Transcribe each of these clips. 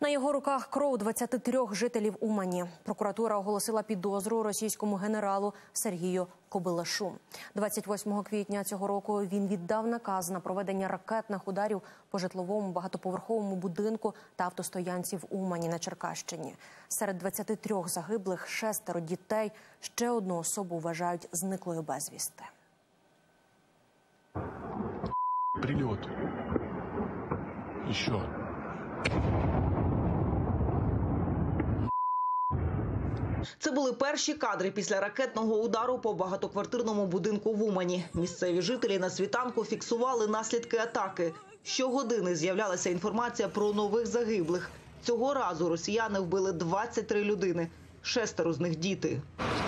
На його руках кров 23 жителів Умані. Прокуратура оголосила підозру російському генералу Сергію Кобилашу. 28 квітня цього року він віддав наказ на проведення ракетних ударів по житловому багатоповерховому будинку та автостоянці в Умані на Черкащині. Серед 23 загиблих 6 дітей, ще одну особу вважають зниклою безвісти. Прильот. Еще. Це були перші кадри після ракетного удару по багатоквартирному будинку в Умані. Місцеві жителі на світанку фіксували наслідки атаки. Щогодини з'являлася інформація про нових загиблих. Цього разу росіяни вбили 23 людини, 6 з них – діти.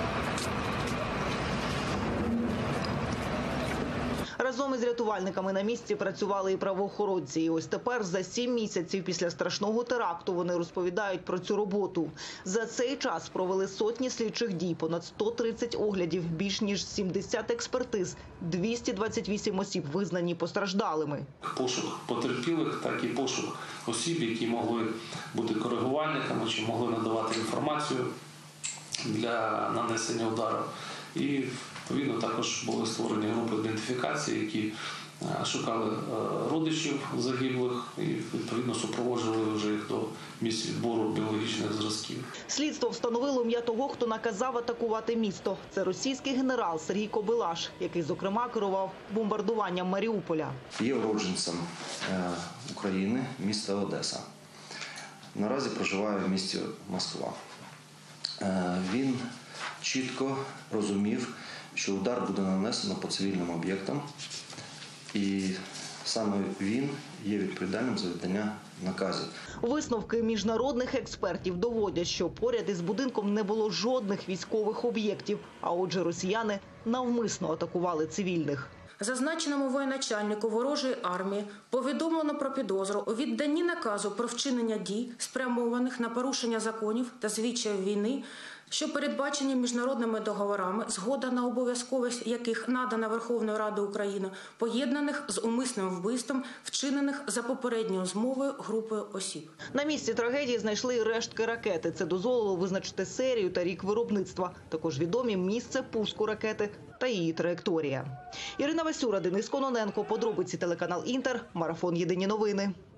Разом із рятувальниками на місці працювали і правоохоронці. І ось тепер, за 7 місяців після страшного теракту, вони розповідають про цю роботу. За цей час провели сотні слідчих дій, понад 130 оглядів, більш ніж 70 експертиз, 228 осіб визнані постраждалими. Пошук потерпілих, так і пошук осіб, які могли бути коригувальниками чи могли надавати інформацію для нанесення удару. І відповідно також були створені групи ідентифікації, які шукали родичів загиблих і відповідно супроводжували вже їх до місць відбору біологічних зразків. Слідство встановило ім'я того, хто наказав атакувати місто. Це російський генерал Сергій Кобилаш, який, зокрема, керував бомбардуванням Маріуполя. Є уродженцем України, міста Одеса. Наразі проживає в місті Москва. Він чітко розумів, що удар буде нанесено по цивільним об'єктам, і саме він є відповідальним за видання наказів. Висновки міжнародних експертів доводять, що поряд із будинком не було жодних військових об'єктів, а отже росіяни навмисно атакували цивільних. Зазначеному воєначальнику ворожої армії повідомлено про підозру у відданні наказу про вчинення дій, спрямованих на порушення законів та звичаїв війни, що передбачені міжнародними договорами, згода на обов'язковість яких надана Верховною Радою України, поєднаних з умисним вбивством, вчинених за попередньою змовою групою осіб. На місці трагедії знайшли і рештки ракети. Це дозволило визначити серію та рік виробництва. Також відомі місце пуску ракети та її траєкторія. Ірина Васюра, Денис Кононенко. Подробиці телеканал Інтер. Марафон. Єдині новини.